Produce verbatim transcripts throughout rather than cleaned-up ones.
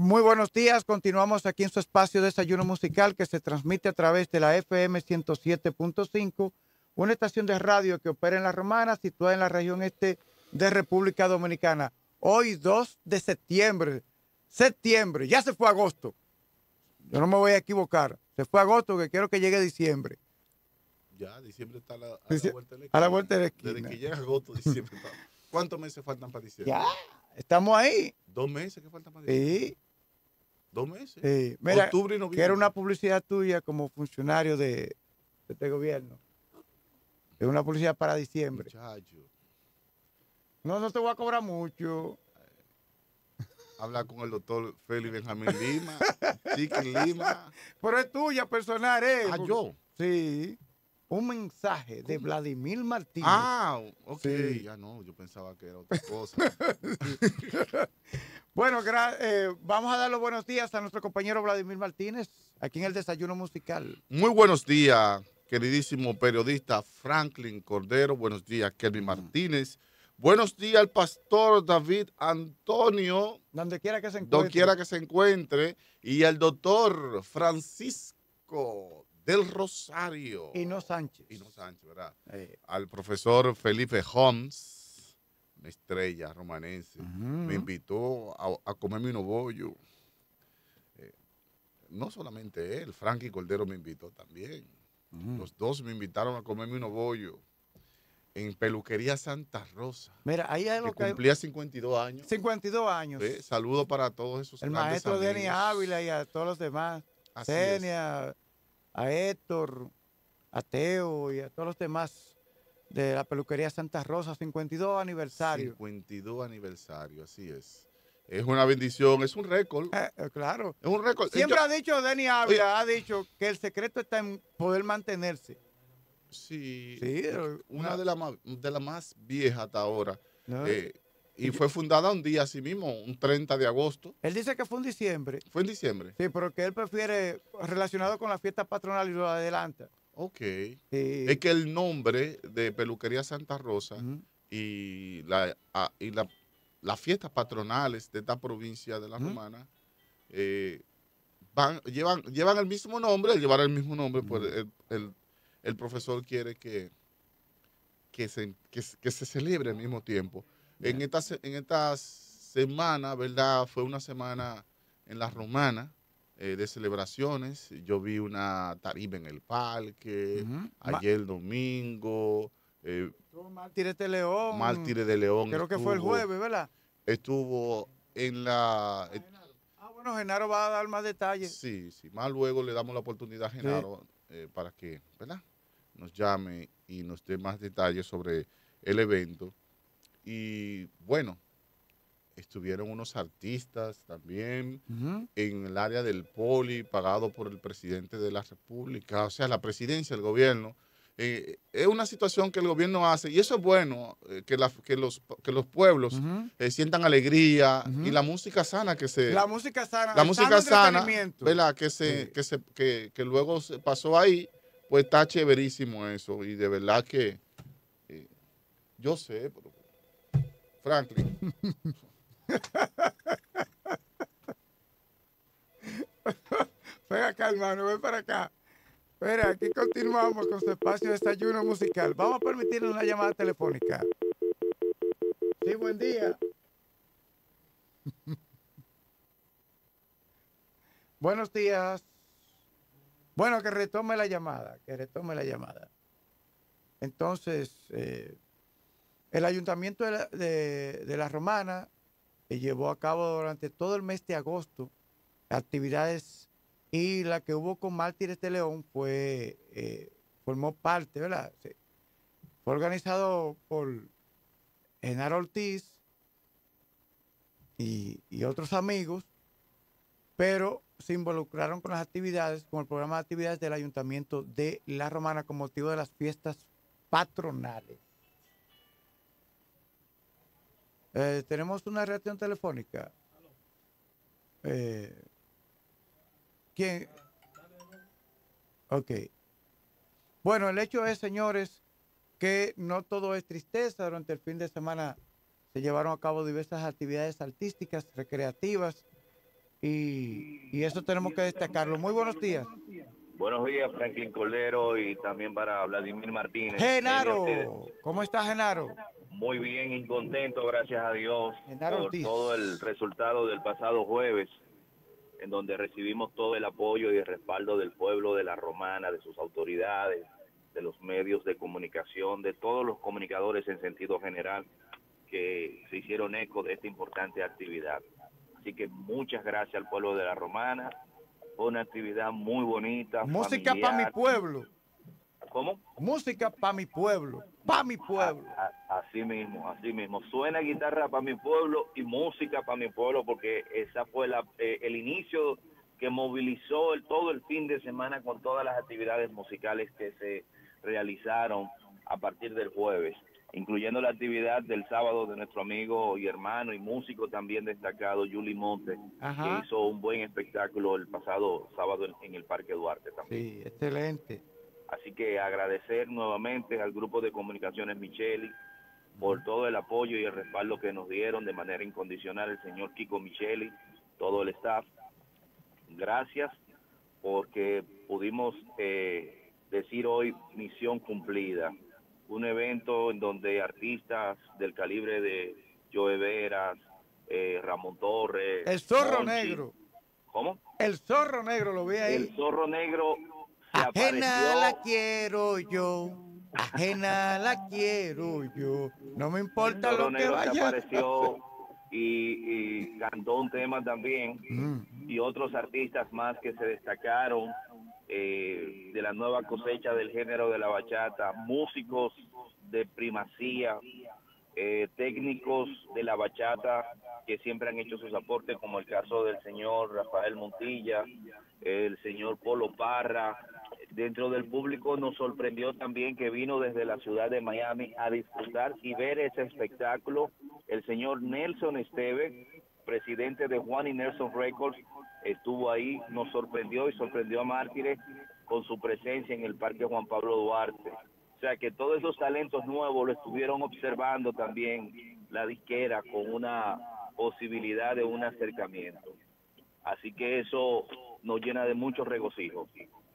Muy buenos días, continuamos aquí en su espacio de Desayuno Musical que se transmite a través de la F M ciento siete punto cinco, una estación de radio que opera en La Romana, situada en la región este de República Dominicana. Hoy dos de septiembre, septiembre, ya se fue agosto, yo no me voy a equivocar, se fue agosto que quiero que llegue diciembre. Ya, diciembre está a la, a la vuelta de la esquina. A la vuelta de la esquina. Desde que llega agosto, diciembre está. ¿Cuántos meses faltan para diciembre? Ya, estamos ahí. ¿Dos meses que faltan para diciembre? Sí. ¿Dos meses? Sí. Mira, octubre y noviembre. Quiero una publicidad tuya como funcionario de, de este gobierno. Es una publicidad para diciembre. Muchacho. No, no te voy a cobrar mucho. Habla con el doctor Félix Benjamín Lima, Chiqui Lima. Pero es tuya, personal, ¿eh? Ah, ¿yo? Sí. Un mensaje de Vladimir Martínez. Ah, ok. Sí. Ya no, yo pensaba que era otra cosa. Bueno, eh, vamos a dar los buenos días a nuestro compañero Vladimir Martínez, aquí en el Desayuno Musical. Muy buenos días, queridísimo periodista Franklin Cordero. Buenos días, Kelvin Martínez. Buenos días al pastor David Antonio. Donde quiera que se encuentre. Donde quiera que se encuentre. Y al doctor Francisco del Rosario. Hino Sánchez. Hino Sánchez, ¿verdad? Eh. Al profesor Felipe Holmes, una estrella romanense. Uh-huh. Me invitó a, a comerme unos bollos. Eh, no solamente él, Frankie Cordero me invitó también. Uh-huh. Los dos me invitaron a comerme unos bollos en Peluquería Santa Rosa. Mira, ahí hay algo que cumplía cincuenta y dos años. cincuenta y dos años. ¿Ve? Saludos para todos esos El grandes maestro amigos. Denis Ávila y a todos los demás. Así Senia, es. A Héctor, a Teo y a todos los demás de la Peluquería Santa Rosa, cincuenta y dos aniversario. cincuenta y dos aniversario, así es. Es una bendición, es un récord. Eh, eh, claro. Es un récord. Siempre Yo, ha dicho Denis Ávila, ha dicho que el secreto está en poder mantenerse. Sí, sí una, una de las más, de la más viejas hasta ahora. No, eh, y fue fundada un día así mismo, un treinta de agosto. Él dice que fue en diciembre. ¿Fue en diciembre? Sí, pero que él prefiere relacionado con la fiesta patronal y lo adelanta. Ok. Sí. Es que el nombre de Peluquería Santa Rosa uh-huh. y, la, a, y la, las fiestas patronales de esta provincia de La uh-huh. Romana eh, van, llevan, llevan el mismo nombre, al llevar el mismo nombre, uh-huh. pues el, el, el profesor quiere que, que, se, que, que se celebre al mismo tiempo. En esta, en esta semana, ¿verdad? Fue una semana en La Romana eh, de celebraciones. Yo vi una tarima en el parque, uh-huh. ayer Ma domingo. Eh, Mártires de León. Mártires de León. Creo estuvo, que fue el jueves, ¿verdad? Estuvo en la... Ah, ah, bueno, Genaro va a dar más detalles. Sí, sí. Más luego le damos la oportunidad a Genaro sí. eh, para que, ¿verdad? Nos llame y nos dé más detalles sobre el evento. Y bueno, estuvieron unos artistas también uh-huh. en el área del Poli, pagado por el presidente de la República, o sea, la presidencia, el gobierno. Eh, es una situación que el gobierno hace, y eso es bueno, eh, que, la, que, los, que los pueblos uh-huh. eh, sientan alegría uh-huh. y la música sana que se... La música sana. La música sana, ¿verdad? Que, se, sí. que, se, que, que luego se pasó ahí, pues está chéverísimo eso, y de verdad que eh, yo sé, pero... Franklin. Ven acá, hermano, ven para acá. Espera, aquí continuamos con su espacio de Desayuno Musical. Vamos a permitirle una llamada telefónica. Sí, buen día. Buenos días. Bueno, que retome la llamada, que retome la llamada. Entonces, eh, el Ayuntamiento de la, de, de la Romana eh, llevó a cabo durante todo el mes de agosto actividades, y la que hubo con Mártires de León fue, eh, formó parte, ¿verdad? Sí. Fue organizado por Genaro Ortiz y, y otros amigos, pero se involucraron con las actividades, con el programa de actividades del Ayuntamiento de La Romana con motivo de las fiestas patronales. Eh, tenemos una reacción telefónica. Eh, ¿Quién? Ok. Bueno, el hecho es, señores, que no todo es tristeza. Durante el fin de semana se llevaron a cabo diversas actividades artísticas, recreativas, y, y eso tenemos que destacarlo. Muy buenos días. Buenos días, Franklin Cordero, y también para Vladimir Martínez. Genaro, ¿cómo está Genaro? Muy bien y contento, gracias a Dios, Genaro por Ortiz. todo el resultado del pasado jueves, en donde recibimos todo el apoyo y el respaldo del pueblo de La Romana, de sus autoridades, de los medios de comunicación, de todos los comunicadores en sentido general que se hicieron eco de esta importante actividad. Así que muchas gracias al pueblo de La Romana. Fue una actividad muy bonita. Música para mi pueblo. ¿Cómo? Música para mi pueblo. Para mi pueblo. A, a, así mismo, así mismo. Suena guitarra para mi pueblo y música para mi pueblo, porque esa fue la, eh, el inicio que movilizó el, todo el fin de semana con todas las actividades musicales que se realizaron a partir del jueves, incluyendo la actividad del sábado de nuestro amigo y hermano y músico también destacado, Yuli Monte, Ajá. que hizo un buen espectáculo el pasado sábado en, en el Parque Duarte también. Sí, excelente. Así que agradecer nuevamente al grupo de comunicaciones Micheli por todo el apoyo y el respaldo que nos dieron de manera incondicional el señor Kiko Micheli, todo el staff. Gracias, porque pudimos eh, decir hoy misión cumplida. Un evento en donde artistas del calibre de Joe Veras, eh, Ramón Torres, El Zorro Monchi. Negro. ¿Cómo? El Zorro Negro, lo vi ahí. El Zorro Negro se Ajena apareció. la quiero yo, ajena la quiero yo. No me importa El Zorro lo que Negro se vaya. apareció y, y cantó un tema también. Mm. Y otros artistas más que se destacaron eh, de la nueva cosecha del género de la bachata, músicos de primacía, eh, técnicos de la bachata que siempre han hecho sus aportes, como el caso del señor Rafael Montilla, el señor Polo Parra. Dentro del público nos sorprendió también que vino desde la ciudad de Miami a disfrutar y ver ese espectáculo el señor Nelson Esteve, presidente de Juan y Nelson Records, estuvo ahí, nos sorprendió y sorprendió a Mártires con su presencia en el Parque Juan Pablo Duarte. O sea que todos esos talentos nuevos lo estuvieron observando también la disquera con una posibilidad de un acercamiento. Así que eso nos llena de mucho regocijo.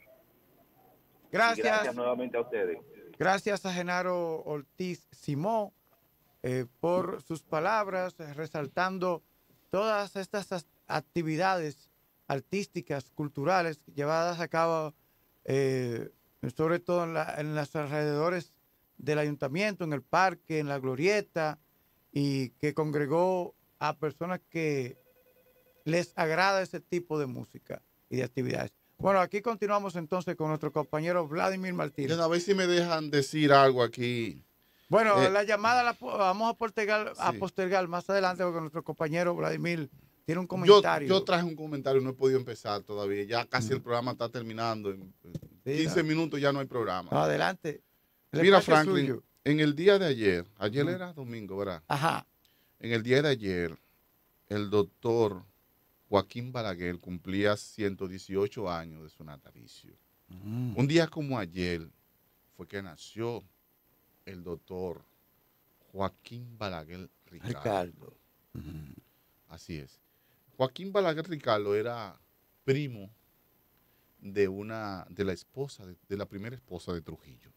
Gracias. Y gracias nuevamente a ustedes. Gracias a Genaro Ortiz Simón eh, por sus palabras, eh, resaltando todas estas actividades artísticas, culturales, llevadas a cabo eh, sobre todo en, la, en los alrededores del ayuntamiento, en el parque, en la glorieta, y que congregó a personas que les agrada ese tipo de música y de actividades. Bueno, aquí continuamos entonces con nuestro compañero Vladimir Martínez. A ver si me dejan decir algo aquí. Bueno, eh, la llamada la vamos a postergar, sí. a postergar más adelante porque nuestro compañero Vladimir tiene un Yo, comentario. yo traje un comentario, no he podido empezar todavía. Ya casi mm. el programa está terminando. En quince sí, minutos ya no hay programa. No, adelante. El Mira, Franklin, suyo. En el día de ayer, ayer mm. era domingo, ¿verdad? Ajá. En el día de ayer, el doctor Joaquín Balaguer cumplía ciento dieciocho años de su natalicio. Mm. Un día como ayer fue que nació el doctor Joaquín Balaguer Ricardo. Ricardo. Mm. Así es. Joaquín Balaguer Ricardo era primo de una de la esposa, de, de la primera esposa de Trujillo.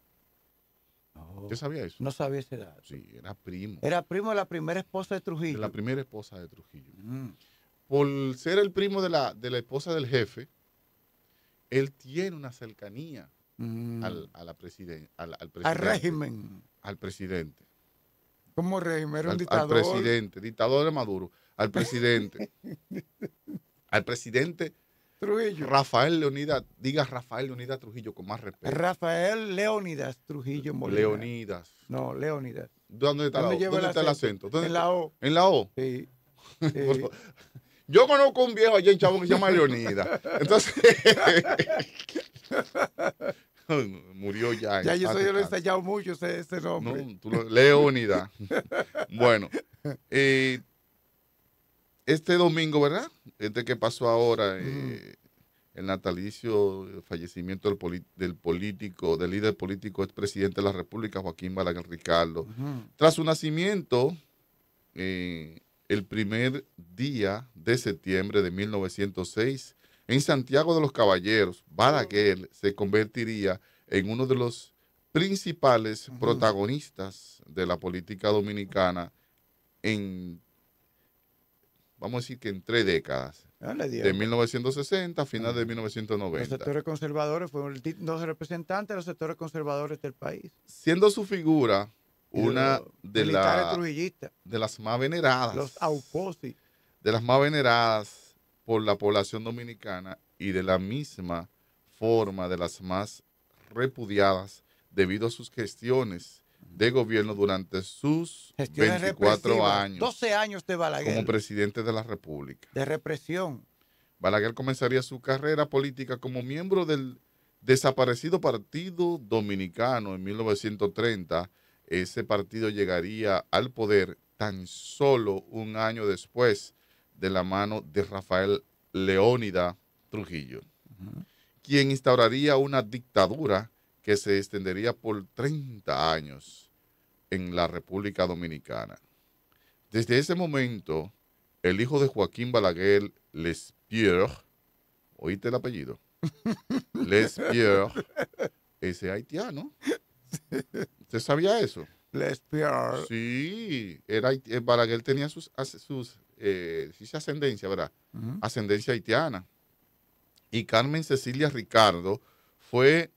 Oh, ¿Usted sabía eso? No sabía esa edad. Sí, era primo. Era primo de la primera esposa de Trujillo. De la primera esposa de Trujillo. Mm. Por ser el primo de la, de la esposa del jefe, él tiene una cercanía mm. al, a la presiden, al, al presidente. Al régimen. Al presidente. ¿Cómo régimen? Era un al, dictador. Al presidente, dictador de Maduro. Al presidente. al presidente Trujillo. Rafael Leonidas, diga Rafael Leonidas Trujillo con más respeto. Rafael Leonidas Trujillo Molina. Leonidas. No, Leonidas. ¿Dónde está, ¿Dónde la o? ¿Dónde el está el acento? ¿Dónde en la O. ¿En la O? Sí. sí. Yo conozco un viejo allá en Chabón que se llama Leonidas. Entonces, murió ya. Ya yo, soy, yo lo he ensayado mucho ese, ese nombre. No, tú lo, Leonidas. Bueno, eh, este domingo, ¿verdad? Este que pasó ahora, mm. eh, el natalicio, el fallecimiento del, poli del político, del líder político, expresidente de la República, Joaquín Balaguer Ricardo. Uh -huh. Tras su nacimiento, eh, el primer día de septiembre de mil novecientos seis, en Santiago de los Caballeros, Balaguer se convertiría en uno de los principales uh-huh. protagonistas de la política dominicana en, vamos a decir que en tres décadas. De mil novecientos sesenta a final de mil novecientos noventa. Los sectores conservadores fueron los representantes de los sectores conservadores del país. Siendo su figura una de, la, de las más veneradas. Los auposi. De las más veneradas por la población dominicana y de la misma forma de las más repudiadas debido a sus gestiones de gobierno durante sus gestiones veinticuatro años. doce años de Balaguer. Como presidente de la República. De represión. Balaguer comenzaría su carrera política como miembro del desaparecido Partido Dominicano en mil novecientos treinta. Ese partido llegaría al poder tan solo un año después de la mano de Rafael Leónida Trujillo, uh-huh. quien instauraría una dictadura que se extendería por treinta años en la República Dominicana. Desde ese momento, el hijo de Joaquín Balaguer, Lespierre, ¿oíste el apellido? Lespierre, ese haitiano. ¿Usted sabía eso? Lespierre. Sí, era, Balaguer tenía sus, sus eh, ascendencia, ¿verdad? Uh-huh. Ascendencia haitiana. Y Carmen Cecilia Ricardo fue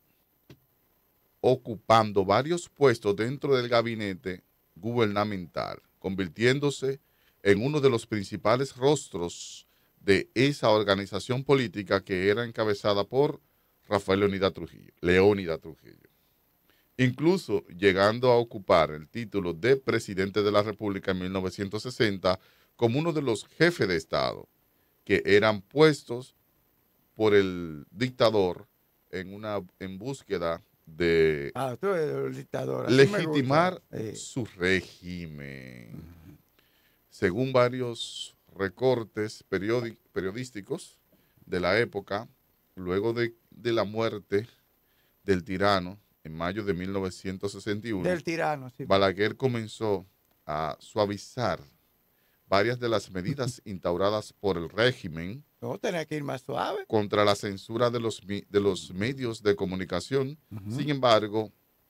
ocupando varios puestos dentro del gabinete gubernamental, convirtiéndose en uno de los principales rostros de esa organización política que era encabezada por Rafael Leónida Trujillo. Leónida Trujillo. Incluso llegando a ocupar el título de presidente de la República en mil novecientos sesenta como uno de los jefes de Estado que eran puestos por el dictador en una en búsqueda de ah, tú eres el dictador. legitimar sí. su régimen. Uh-huh. Según varios recortes periódi- periodísticos de la época, luego de, de la muerte del tirano en mayo de mil novecientos sesenta y uno, del tirano, sí. Balaguer comenzó a suavizar varias de las medidas instauradas por el régimen. No, tenía que ir más suave. Contra la censura de los, de los medios de comunicación. Uh-huh. Sin embargo,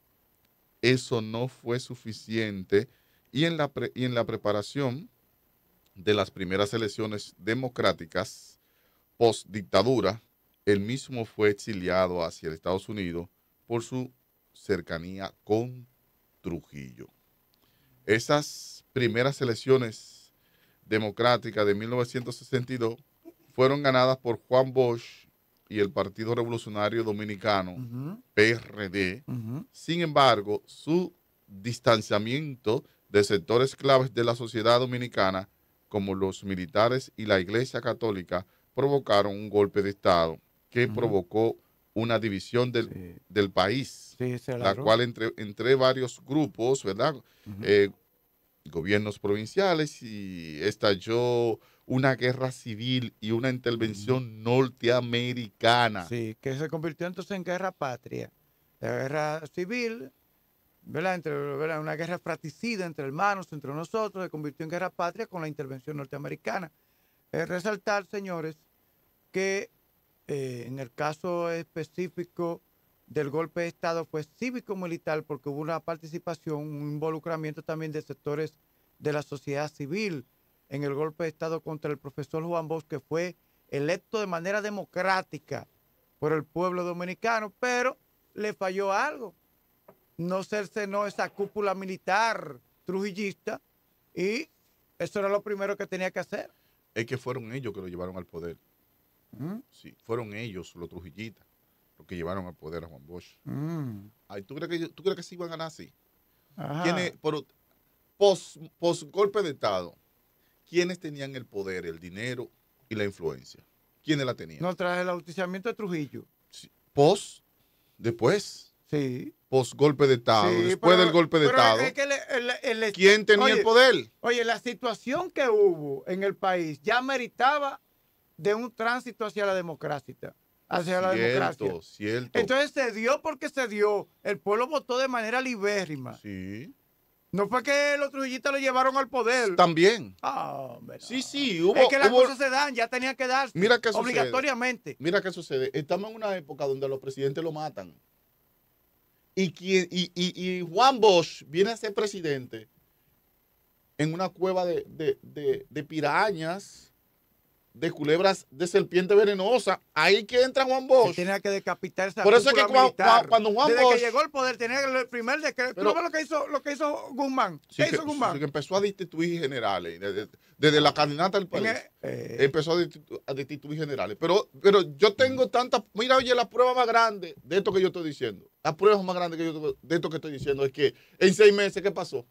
eso no fue suficiente y en la, pre, y en la preparación de las primeras elecciones democráticas post-dictadura, él mismo fue exiliado hacia Estados Unidos por su cercanía con Trujillo. Esas primeras elecciones democráticas de mil novecientos sesenta y dos fueron ganadas por Juan Bosch y el Partido Revolucionario Dominicano, uh-huh. P R D. Uh-huh. Sin embargo, su distanciamiento de sectores claves de la sociedad dominicana, como los militares y la Iglesia Católica, provocaron un golpe de Estado que uh-huh. provocó una división del, sí. del país, sí, la cual entre, entre varios grupos, ¿verdad? Uh-huh. Eh, gobiernos provinciales, y estalló una guerra civil y una intervención uh-huh. norteamericana. Sí, que se convirtió entonces en guerra patria. La guerra civil, ¿verdad? Entre, ¿verdad? Una guerra fratricida entre hermanos, entre nosotros, se convirtió en guerra patria con la intervención norteamericana. Es resaltar, señores, que eh, en el caso específico del golpe de Estado fue cívico-militar, porque hubo una participación, un involucramiento también de sectores de la sociedad civil en el golpe de Estado contra el profesor Juan Bosch, que fue electo de manera democrática por el pueblo dominicano, pero le falló algo. No cercenó esa cúpula militar trujillista, y eso era lo primero que tenía que hacer. Es que fueron ellos que lo llevaron al poder. ¿Mm? Sí, fueron ellos, los trujillistas, los que llevaron al poder a Juan Bosch. Mm. Ay, ¿tú crees que, ¿tú crees que se iban a ganar así? ¿Quiénes, por, pos, pos golpe de Estado, quiénes tenían el poder, el dinero y la influencia? ¿Quiénes la tenían? No, tras el ajusticiamiento de Trujillo. Sí. Pos, después. Sí. Pos golpe de Estado, sí, después pero, del golpe de Estado. Es que el, el, el, el, ¿Quién tenía oye, el poder? Oye, la situación que hubo en el país ya meritaba de un tránsito hacia la democracia. Hacia cierto, la democracia. Cierto. Entonces se dio porque se dio. El pueblo votó de manera libérrima. Sí. No fue que los trujillistas lo llevaron al poder. También. Oh, no. Sí, sí. Hubo, es que las hubo... cosas se dan, ya tenía que darse. Mira qué sucede. Obligatoriamente. Mira qué sucede. Estamos en una época donde los presidentes lo matan. Y, quien, y, y, y Juan Bosch viene a ser presidente en una cueva de, de, de, de pirañas, de culebras, de serpiente venenosa. Ahí que entra Juan Bosch. Tenía que decapitar esa Por eso es que cuando, cuando Juan Desde Bosch... que llegó al poder, tenía el primer decreto. ¿Tú ves lo que hizo, lo que hizo Guzmán? ¿Qué sí hizo que, Guzmán? Sí que empezó a destituir generales. Desde, desde la caminata del país. Eh, empezó a destituir, a destituir generales. Pero, pero yo tengo tantas... Mira, oye, la prueba más grande de esto que yo estoy diciendo. La prueba más grande que yo, de esto que estoy diciendo es que en seis meses, ¿qué pasó?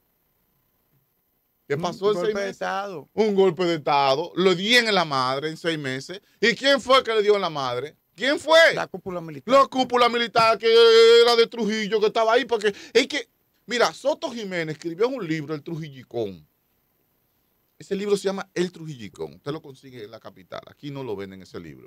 ¿Qué pasó en seis meses? Un golpe de Estado. Un golpe de Estado. Lo di en la madre en seis meses. ¿Y quién fue que le dio en la madre? ¿Quién fue? La cúpula militar. La cúpula militar que era de Trujillo, que estaba ahí. Porque es que, mira, Soto Jiménez escribió un libro, El Trujillicón. Ese libro se llama El Trujillicón. Usted lo consigue en la capital. Aquí no lo venden ese libro.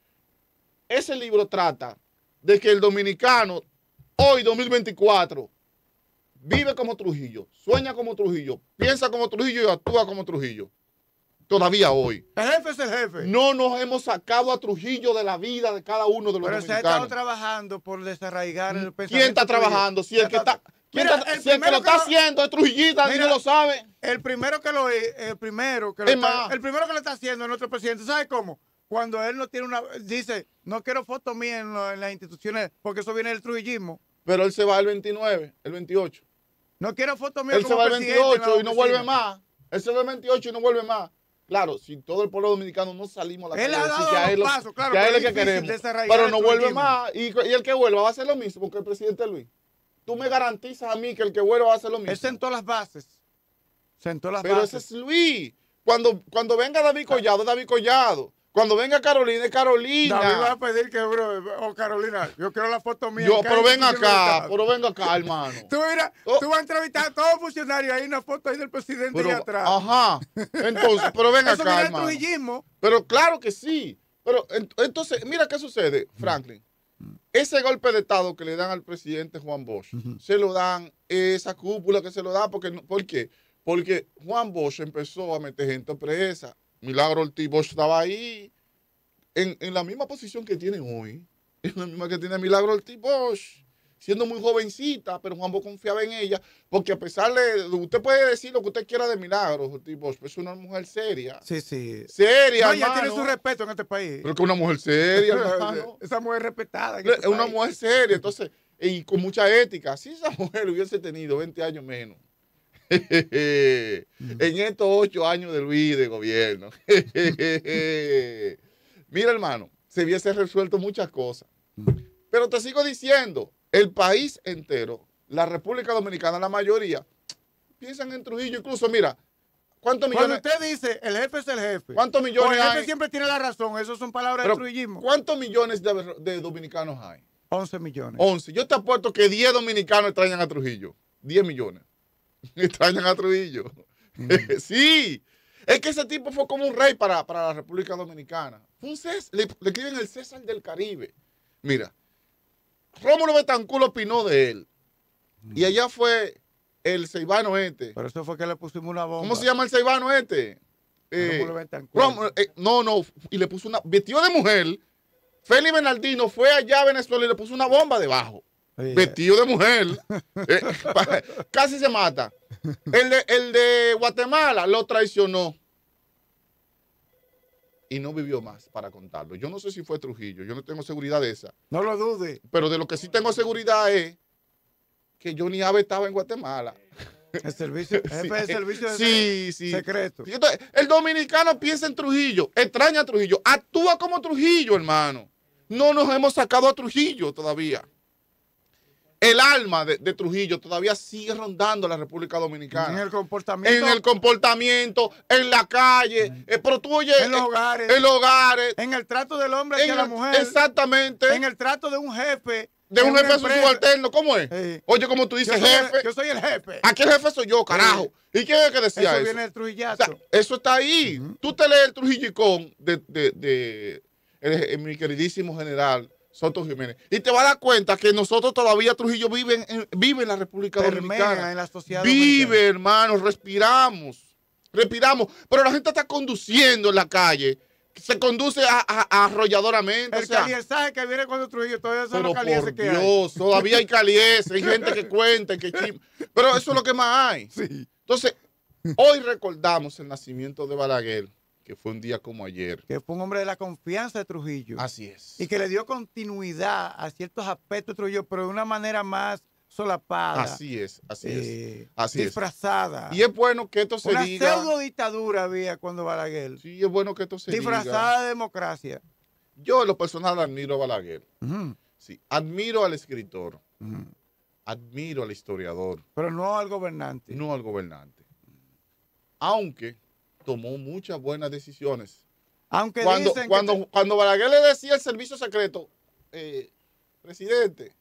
Ese libro trata de que el dominicano, hoy, dos mil veinticuatro, vive como Trujillo, sueña como Trujillo, piensa como Trujillo y actúa como Trujillo. Todavía hoy. El jefe es el jefe. No nos hemos sacado a Trujillo de la vida de cada uno de los Pero dominicanos. Pero se ha estado trabajando por desarraigar el pensamiento. ¿Quién está trabajando? Si el que está... Mira, está, el si el que lo está que haciendo es Trujillita, mira, y no lo sabe. El primero que lo el primero que lo está, el primero que lo está haciendo es nuestro presidente. ¿Sabe cómo? Cuando él no tiene una dice, no quiero fotos mías en, en las instituciones porque eso viene del trujillismo. Pero él se va el veintinueve, el veintiocho. No quiero fotos mías. Él se va el veintiocho y no vuelve más. Él se va el veintiocho y no vuelve más. Claro, si todo el pueblo dominicano no salimos a la calle, él ha dado que a él, pasos, claro, que a él es que queremos, pero no vuelve más. Y, y el que vuelva va a hacer lo mismo que el presidente Luis. Tú me garantizas a mí que el que vuelva va a hacer lo mismo. Él sentó las bases. Sentó las pero bases. Pero ese es Luis. Cuando, cuando venga David Collado, David Collado. Cuando venga Carolina, es Carolina. David va a pedir que, bro, oh, Carolina, yo quiero la foto mía. Yo, pero ven acá, pero ven acá, hermano. Tú, mira, oh. tú vas a entrevistar a todos los funcionarios, hay una foto ahí del presidente pero, ahí atrás. Ajá, entonces, pero ven Eso acá, viene hermano. El trujillismo. Pero claro que sí. Pero entonces, mira qué sucede, Franklin. Ese golpe de Estado que le dan al presidente Juan Bosch, uh-huh. se lo dan, esa cúpula que se lo da, porque, ¿por qué? Porque Juan Bosch empezó a meter gente presa. Milagro Ortiz Bosch estaba ahí, en, en la misma posición que tiene hoy, en la misma que tiene Milagro Ortiz Bosch, siendo muy jovencita, pero Juan Bosch confiaba en ella, porque a pesar de, usted puede decir lo que usted quiera de Milagro Ortiz Bosch, pero es una mujer seria. Sí, sí. Seria, no, hermano. Ella tiene su respeto en este país. Pero que una mujer seria, hermano. Esa mujer respetada. Es este una país. Mujer seria, entonces, y con mucha ética. Si esa mujer hubiese tenido veinte años menos, en estos ocho años de Luis de gobierno, mira, hermano, se hubiese resuelto muchas cosas. Pero te sigo diciendo, el país entero, la República Dominicana, la mayoría, piensan en Trujillo. Incluso, mira, ¿cuántos millones? Cuando usted dice, el jefe es el jefe. ¿Cuántos millones el jefe hay? siempre tiene la razón, eso son palabras de trujillismo. ¿Cuántos millones de, de dominicanos hay? once millones. once. Yo te apuesto que diez dominicanos extrañan a Trujillo. diez millones. Extrañan a Trujillo. Mm. Sí. Es que ese tipo fue como un rey para, para la República Dominicana. Fue un César, le, le escriben el César del Caribe. Mira, Rómulo Betancourt opinó de él. Mm. Y allá fue el ceibano este. Por eso fue que le pusimos una bomba. ¿Cómo se llama el ceibano este? Eh, Rómulo Betancourt. Rómulo, eh, no, no. Y le puso una... Vestido de mujer. Félix Bernardino fue allá a Venezuela y le puso una bomba debajo. Sí, vestido de mujer. eh, casi se mata. El de, el de Guatemala lo traicionó. Y no vivió más para contarlo. Yo no sé si fue Trujillo. Yo no tengo seguridad de esa. No lo dude. Pero de lo que sí tengo seguridad es que Johnny Abe estaba en Guatemala. El servicio, jefe sí, de servicio de sí, sí. secreto. Entonces, el dominicano piensa en Trujillo, extraña a Trujillo, actúa como Trujillo, hermano. No nos hemos sacado a Trujillo todavía. El alma de, de Trujillo todavía sigue rondando la República Dominicana. En el comportamiento. En el comportamiento, en la calle. Mm. Eh, pero tú oyes. En los hogares. En los hogares. En el trato del hombre hacia la mujer. Exactamente. En el trato de un jefe. De un jefe subalterno, ¿cómo es? Sí. Oye, como tú dices, yo soy jefe. El, yo soy el jefe. Aquí el jefe soy yo, carajo. Sí. ¿Y quién es que decía eso? Eso viene del trujillazo. O sea, eso está ahí. Uh-huh. Tú te lees el trujillicón de, de, de, de, de mi queridísimo general Soto Jiménez. Y te vas a dar cuenta que nosotros todavía, Trujillo, vive en, vive en la República Permea Dominicana. en la sociedad vive, dominicana. hermano, respiramos. Respiramos. Pero la gente está conduciendo en la calle. Se conduce a, a, a arrolladoramente. El o sea, caliezaje que viene cuando Trujillo, todavía son pero los calieses por que hay. Dios, todavía hay calieses, hay gente que cuenta, que chisma. Pero eso es lo que más hay. Sí. Entonces, hoy recordamos el nacimiento de Balaguer, que fue un día como ayer. Que fue un hombre de la confianza de Trujillo. Así es. Y que le dio continuidad a ciertos aspectos de Trujillo, pero de una manera más solapada. Así es, así eh, es. Así disfrazada. es. Y es bueno que esto se una diga. Una pseudo dictadura había cuando Balaguer. Sí, es bueno que esto se disfrazada diga. Disfrazada de democracia. Yo en lo personal admiro a Balaguer. Uh-huh. Sí, admiro al escritor. Uh-huh. Admiro al historiador. Pero no al gobernante. No al gobernante. Aunque tomó muchas buenas decisiones. Aunque cuando, dicen cuando, que te... cuando Balaguer le decía al servicio secreto, eh, presidente,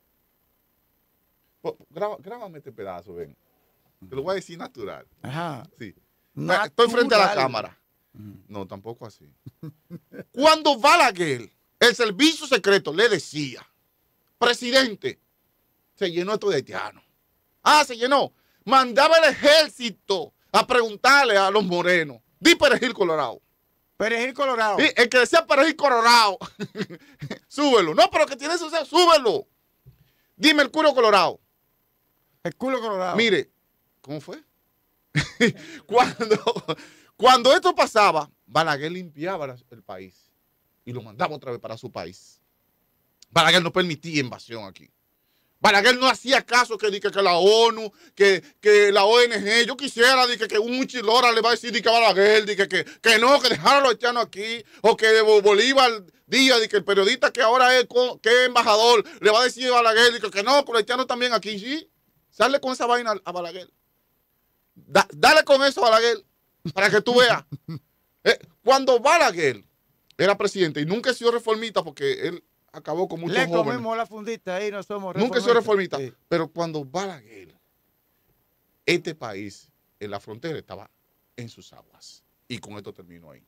graba, grábame este pedazo, ven. Te lo voy a decir natural. Ajá. Sí. Natural. Estoy frente a la cámara. No, tampoco así. Cuando Balaguer, el servicio secreto, le decía, presidente, se llenó esto de haitianos. Ah, se llenó. Mandaba el ejército a preguntarle a los morenos. Di Perejil Colorado. Perejil Colorado. Sí, el que decía Perejil Colorado. Súbelo. No, pero que tiene eso, súbelo. Di Mercurio Colorado. El culo colorado. Mire, ¿cómo fue? cuando, cuando esto pasaba, Balaguer limpiaba el país y lo mandaba otra vez para su país. Balaguer no permitía invasión aquí. Balaguer no hacía caso que, que, que la ONU, que, que la O N G, yo quisiera que, que un chilora le va a decir que Balaguer, que, que, que no, que dejaron a los haitianos aquí, o que Bolívar Díaz, que el periodista que ahora es, que es embajador, le va a decir a Balaguer que, que no, que los haitianos también aquí, sí. Sale con esa vaina a Balaguer. Da, dale con eso a Balaguer, para que tú veas. Eh, cuando Balaguer era presidente, y nunca ha sido reformista porque él acabó con muchos Le jóvenes. Le comimos la fundita ahí, no somos reformistas. Nunca he sido reformista. Sí. Pero cuando Balaguer, este país, en la frontera, estaba en sus aguas. Y con esto termino ahí.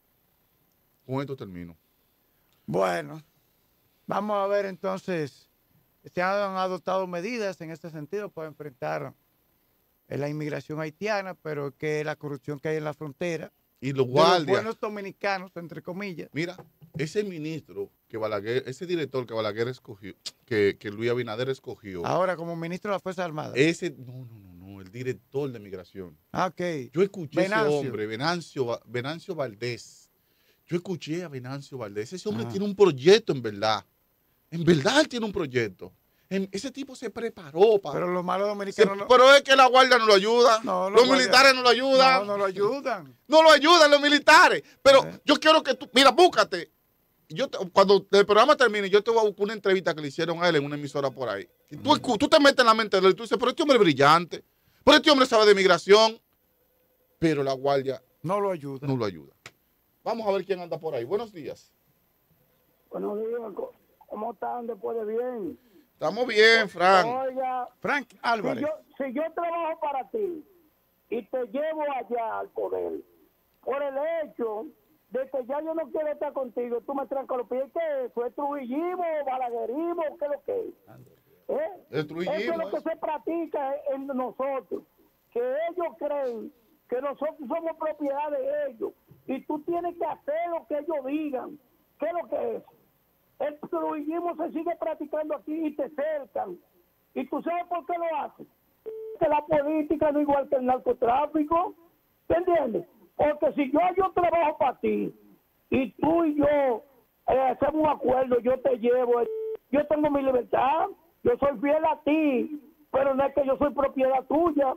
Con esto termino. Bueno, vamos a ver entonces. Se han adoptado medidas en este sentido para enfrentar la inmigración haitiana, pero que la corrupción que hay en la frontera. Y los guardias. Los buenos dominicanos, entre comillas. Mira, ese ministro que Balaguer, ese director que Balaguer escogió, que, que Luis Abinader escogió. Ahora como ministro de las Fuerzas Armadas. Ese, no, no, no, no, el director de migración. Ah, ok. Yo escuché Venancio. a ese hombre, Venancio, Venancio Valdés. Yo escuché a Venancio Valdés. Ese hombre ah. tiene un proyecto en verdad. En verdad él tiene un proyecto. Ese tipo se preparó para... Pero los malos dominicanos... Se, no... Pero es que la guardia no lo ayuda. No, los guardia... militares no lo ayudan. No, no lo ayudan. No lo ayudan los militares. Pero ¿Eh? yo quiero que tú... Mira, búscate. Yo te, cuando el programa termine, yo te voy a buscar una entrevista que le hicieron a él en una emisora por ahí. Y tú, mm. tú te metes en la mente de él y tú dices, pero este hombre es brillante. Pero este hombre sabe de migración. Pero la guardia... No lo ayuda. No lo ayuda. Vamos a ver quién anda por ahí. Buenos días. Buenos días. ¿Cómo están después de bien? Estamos bien, Frank. Oiga, Frank Álvarez. Si yo, si yo trabajo para ti y te llevo allá al poder, por el hecho de que ya yo no quiero estar contigo, tú me trancas los pies, ¿qué es eso? ¿Es trujillismo, balaguerismo? ¿Qué es lo que es? ¿Eh? El trujillismo. Eso es lo que se practica en nosotros, que ellos creen que nosotros somos propiedad de ellos y tú tienes que hacer lo que ellos digan. ¿Qué es lo que es? El trujillismo se sigue practicando aquí y te cercan. ¿Y tú sabes por qué lo hacen? Que la política no es igual que el narcotráfico. ¿Te entiendes? Porque si yo, yo trabajo para ti y tú y yo eh, hacemos un acuerdo, yo te llevo, yo tengo mi libertad, yo soy fiel a ti, pero no es que yo soy propiedad tuya.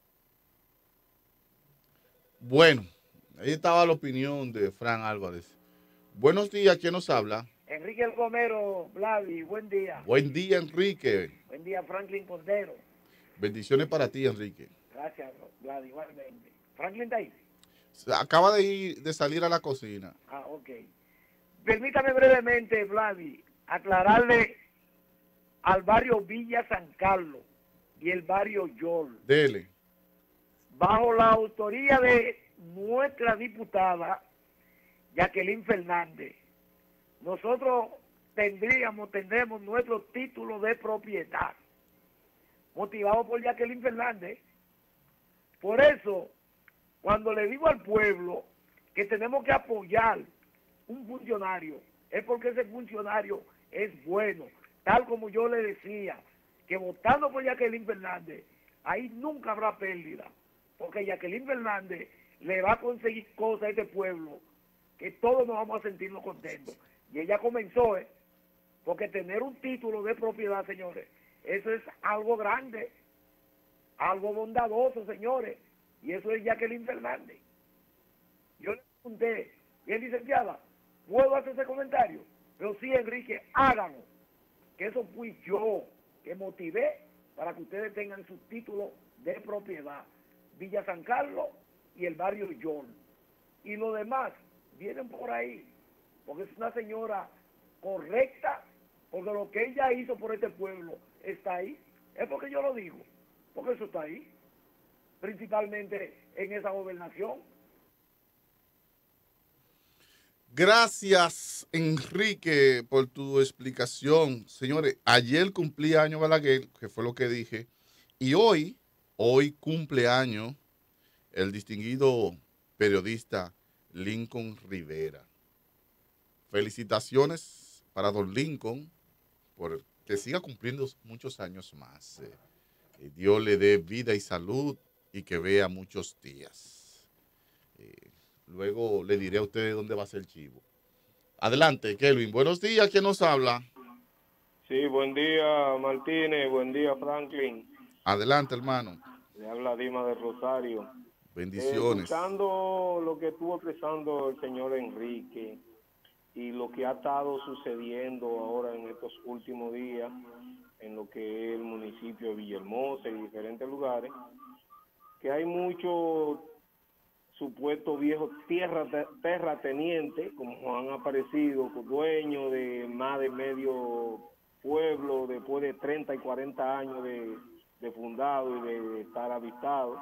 Bueno, ahí estaba la opinión de Frank Álvarez. Buenos días, ¿quién nos habla? Enrique El Gomero, Vladi, buen día. Buen día, Enrique. Buen día, Franklin Cordero. Bendiciones para ti, Enrique. Gracias, Vladi, igualmente. ¿Franklin está ahí? Acaba de ir, de salir a la cocina. Ah, ok. Permítame brevemente, Vladi, aclararle al barrio Villa San Carlos y el barrio Yol. Dele. Bajo la autoría de nuestra diputada Jacqueline Fernández, nosotros tendríamos, tendremos nuestro título de propiedad, motivado por Jacqueline Fernández. Por eso, cuando le digo al pueblo que tenemos que apoyar un funcionario, es porque ese funcionario es bueno, tal como yo le decía, que votando por Jacqueline Fernández, ahí nunca habrá pérdida, porque Jacqueline Fernández le va a conseguir cosas a este pueblo que todos nos vamos a sentirnos contentos. Y ella comenzó, ¿eh? Porque tener un título de propiedad, señores, eso es algo grande, algo bondadoso, señores, y eso es Jacqueline Fernández. Yo le pregunté, bien licenciada, ¿puedo hacer ese comentario? Pero sí, Enrique, háganlo, que eso fui yo que motivé para que ustedes tengan su título de propiedad. Villa San Carlos y el barrio John. Y los demás vienen por ahí, porque es una señora correcta, porque lo que ella hizo por este pueblo está ahí. Es porque yo lo digo, porque eso está ahí, principalmente en esa gobernación. Gracias, Enrique, por tu explicación. Señores, ayer cumplí año Balaguer, que fue lo que dije, y hoy, hoy cumple año el distinguido periodista Lincoln Rivera. Felicitaciones para don Lincoln por que siga cumpliendo muchos años más. Eh, Dios le dé vida y salud y que vea muchos días. Eh, luego le diré a ustedes dónde va a ser el chivo. Adelante, Kelvin. Buenos días. ¿Quién nos habla? Sí, buen día, Martínez. Buen día, Franklin. Adelante, hermano. Le habla Dima de Rosario. Bendiciones. Eh, escuchando lo que estuvo expresando el señor Enrique y lo que ha estado sucediendo ahora en estos últimos días en lo que es el municipio de Villahermosa y diferentes lugares, que hay muchos supuestos viejos tierra, terratenientes, como han aparecido, dueños de más de medio pueblo después de treinta y cuarenta años de, de fundado y de estar habitado.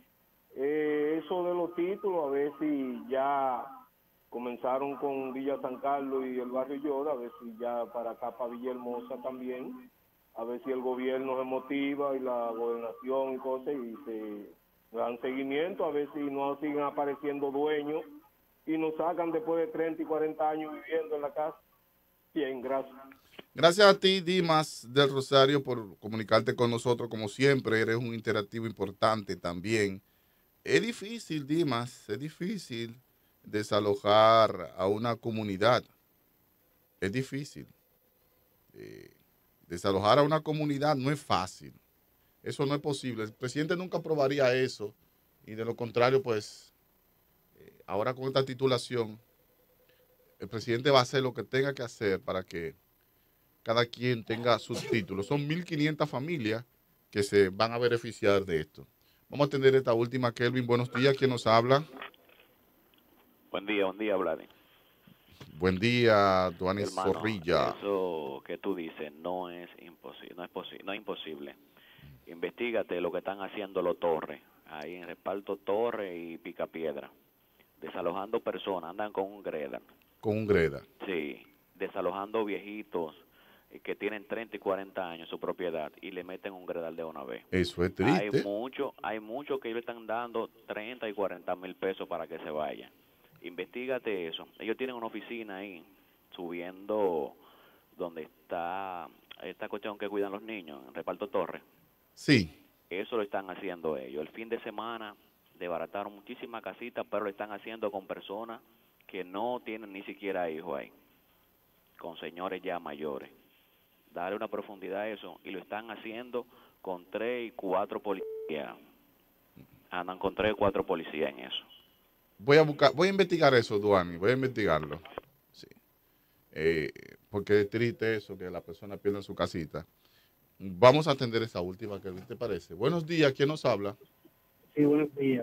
Eh, eso de los títulos, a ver si ya comenzaron con Villa San Carlos y el barrio Yoda, a ver si ya para acá, para Villahermosa también, a ver si el gobierno se motiva y la gobernación y cosas, y se dan seguimiento, a ver si no siguen apareciendo dueños y nos sacan después de treinta y cuarenta años viviendo en la casa. Bien, gracias. Gracias a ti, Dimas del Rosario, por comunicarte con nosotros. Como siempre, eres un interactivo importante también. Es difícil, Dimas, es difícil desalojar a una comunidad. Es difícil. Eh, desalojar a una comunidad no es fácil. Eso no es posible. El presidente nunca aprobaría eso. Y de lo contrario, pues, eh, ahora con esta titulación, el presidente va a hacer lo que tenga que hacer para que cada quien tenga sus títulos. Son mil quinientas familias que se van a beneficiar de esto. Vamos a tener esta última, Kelvin. Buenos días. ¿Quién nos habla? Buen día, buen día, Vladi. Buen día, Duanis Hermano, Zorrilla. Eso que tú dices no es imposible, no es posible, no es imposible. Investígate lo que están haciendo los Torres, ahí en Reparto Torres y Picapiedra, desalojando personas, andan con un greda. Con un greda. Sí, desalojando viejitos que tienen treinta y cuarenta años su propiedad y le meten un gredal de una vez. Eso es triste. Hay mucho, hay mucho que ellos le están dando treinta y cuarenta mil pesos para que se vayan. Investígate eso. Ellos tienen una oficina ahí subiendo donde está esta cuestión que cuidan los niños en Reparto Torres. Sí. Eso lo están haciendo ellos. El fin de semana desbarataron muchísimas casitas, pero lo están haciendo con personas que no tienen ni siquiera hijos ahí, con señores ya mayores. Darle una profundidad a eso, y lo están haciendo con tres y cuatro policías. Andan con tres y cuatro policías en eso. Voy a buscar, voy a investigar eso, Duani, voy a investigarlo. Sí. Eh, porque es triste eso, que la persona pierda su casita. Vamos a atender esa última, ¿qué te parece? Buenos días, ¿quién nos habla? Sí, buenos días.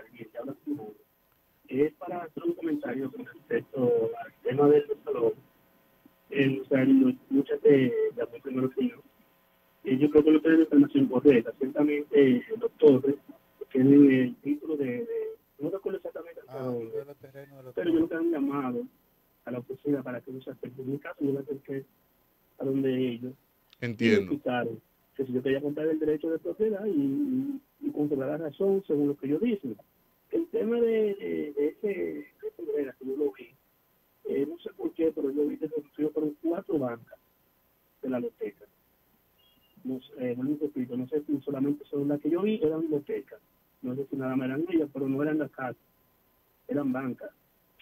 Es para hacer un comentario con respecto al tema del desalojo. Eh, o sea, muchas de las primeros días. Eh, yo creo que no tienen la información correcta. Ciertamente, los Torres tienen el título de, de no recuerdo exactamente, ah, pero, pero yo lo que han llamado a la oficina conocida para que no se acerque. En mi caso, yo me acerqué a donde ellos. Entiendo. Y me explicaron que si yo quería comprar el derecho de propiedad y, y, y controlar la razón según lo que ellos dicen. El tema de, de, de ese de ese que yo lo vi, eh, no sé por qué, pero yo vi que se construyó por cuatro bancas de la biblioteca. No sé, eh, no les repito, no sé si solamente son las que yo vi, eran bibliotecas. No sé si nada más eran ellas, pero no eran las casas, eran bancas.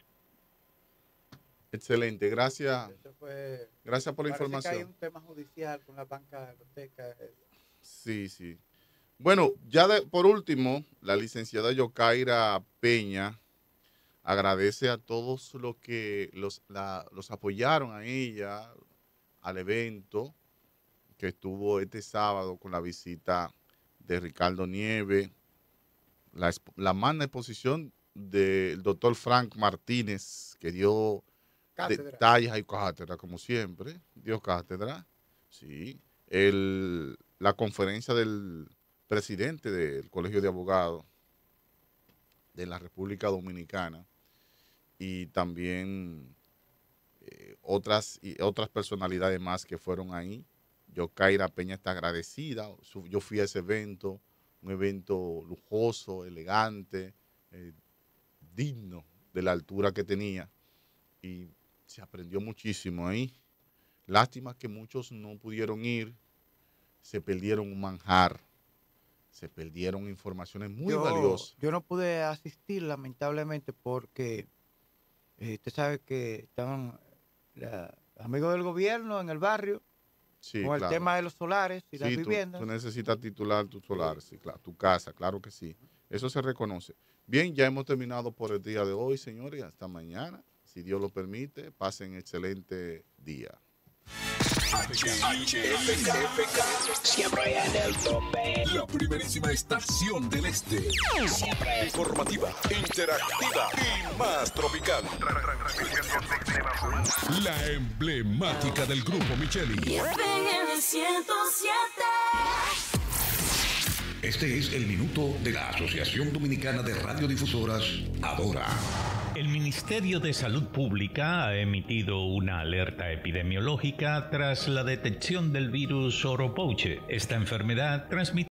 Excelente, gracias. Eso fue, gracias por la parece información. que hay un tema judicial con la banca de biblioteca. Sí, sí. Bueno, ya de, por último, la licenciada Yokaira Peña agradece a todos los que los, la, los apoyaron a ella, al evento que estuvo este sábado con la visita de Ricardo Nieves, la, la magna exposición del doctor Frank Martínez, que dio cátedra. detalles y cátedra, como siempre, dio cátedra, sí, el, la conferencia del presidente del Colegio de Abogados de la República Dominicana y también eh, otras, y otras personalidades más que fueron ahí. Yokaira Peña está agradecida. Yo fui a ese evento, un evento lujoso, elegante, eh, digno de la altura que tenía y se aprendió muchísimo ahí. Lástima que muchos no pudieron ir, se perdieron un manjar. Se perdieron informaciones muy yo, valiosas. Yo no pude asistir, lamentablemente, porque eh, usted sabe que estaban la, amigos del gobierno en el barrio sí, con claro. el tema de los solares y sí, las tú, viviendas. Tú necesitas titular tu solar, sí, claro, tu casa, claro que sí. Eso se reconoce. Bien, ya hemos terminado por el día de hoy, señores. Hasta mañana. Si Dios lo permite, pasen excelente día. H F K, siempre en el tope. La primerísima estación del este. Siempre informativa, interactiva y más tropical. La emblemática del grupo Micheli. Este es el minuto de la Asociación Dominicana de Radiodifusoras, Adora. El Ministerio de Salud Pública ha emitido una alerta epidemiológica tras la detección del virus Oropouche. Esta enfermedad transmite